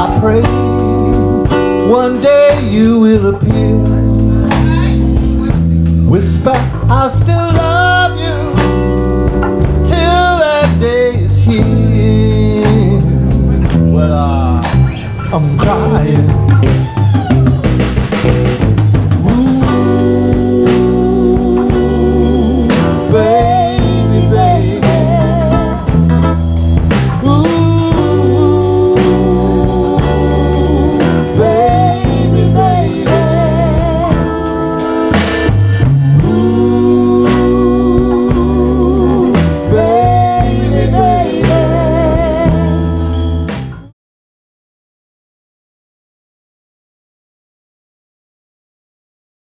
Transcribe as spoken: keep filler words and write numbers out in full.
I pray one day you will appear. Whisper, I still love